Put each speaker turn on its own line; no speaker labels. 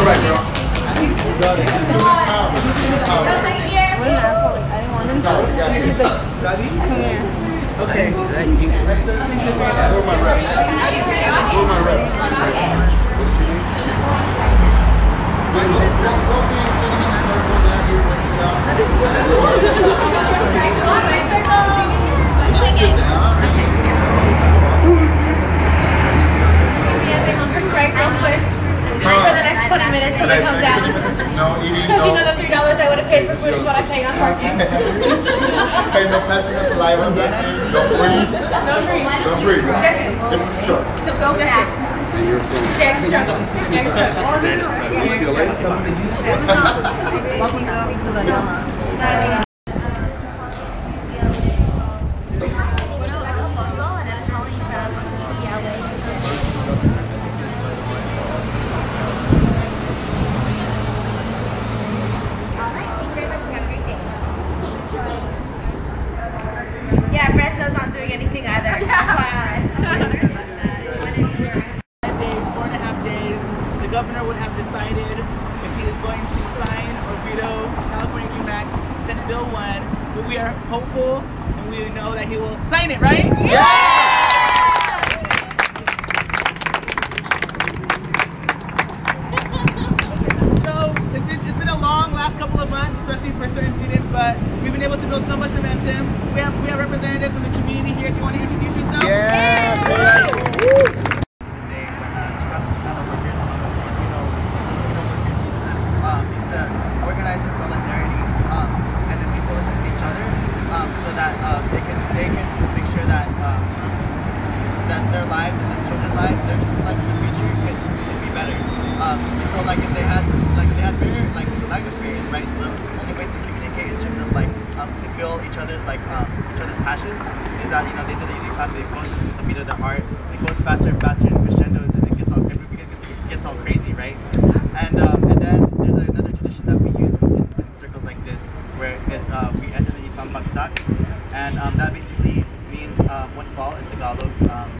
right, bro. Got it.
What an asshole. Like, I didn't want him to. He's like, come here.
Okay. Who are my reps? Who are my reps? What's your name? Don't be sitting in a circle down here with yourself. Just sit down.
For the next 20 minutes when they come down.
No eating,
Because you know the $3 I would have paid for food is what I pay on parking.
Hey, no passing the saliva. Don't breathe. Don't breathe. This is short.
So go fast. Next struggle.
UCLA?
Walking up to the
Yeah, Fresno's not doing anything either.
Days, 4.5 days, the governor would have decided if he is going to sign or veto the California Dream Act, Senate Bill 1, but we are hopeful and we know that he will sign it, right? Yeah! So it's been a long last couple of months, especially for certain students, but we've been able to build so much momentum. We have representatives from the community here. If you want to introduce yourself.
Yeah!
Organize in solidarity, and then people listen to each other, so that they can make sure that that their lives and their children's lives in the future could be better. And so like if they had barriers, like language barriers, right? So the only way to communicate in terms of to feel each other's each other's passions is that they did the unique clap. It goes with the beat of their heart. It goes faster and faster in crescendos, and it gets all crazy, right? And then there's another tradition that we use in circles like this, where we enter the isang bagsak, and that basically means one fall in Tagalog.